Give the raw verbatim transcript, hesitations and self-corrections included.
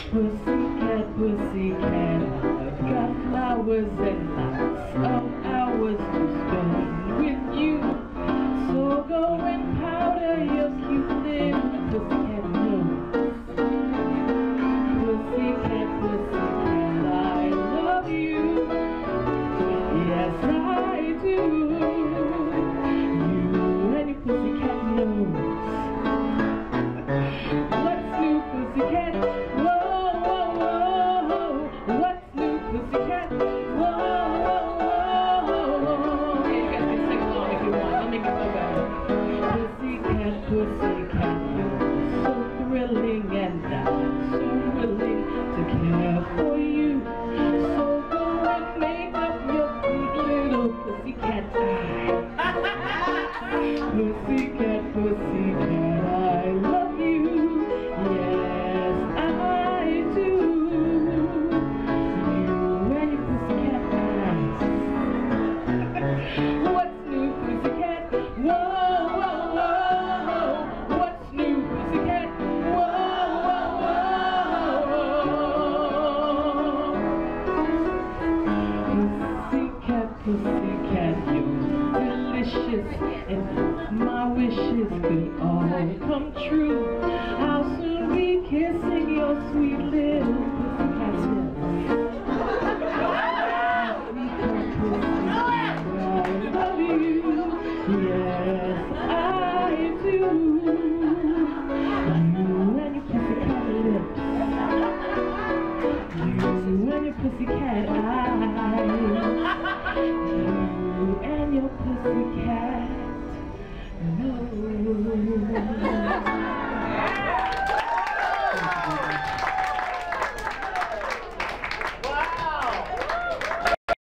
Pussycat, pussycat, I've got flowers and lots of hours to spend with you. So go and powder your cute little pussycat nose. Pussycat, pussycat, I love you. Yes, I do. You and your pussycat nose. What's new, pussycat? Whoa, whoa, whoa. What's new, pussycat? Whoa, whoa, whoa. Yeah, you guys can sing along if you want. I'll make it so better. Pussycat, pussycat, you're so thrilling, and I'm so willing to care for you. So go and make up your cute little pussycat eye. Pussycat, pussycat, I love you. Yes, I do. You and your pussycat eyes. What's new, pussycat? Whoa, whoa, whoa. What's new, pussycat? Whoa, whoa, whoa. Pussycat, pussycat, you're delicious, and my wishes could all come true. I'll soon be kissing your sweet little pussycat lips. I love you. Yes, I do. You and your pussycat lips. You and your pussycat eyes. You and your pussycat nose.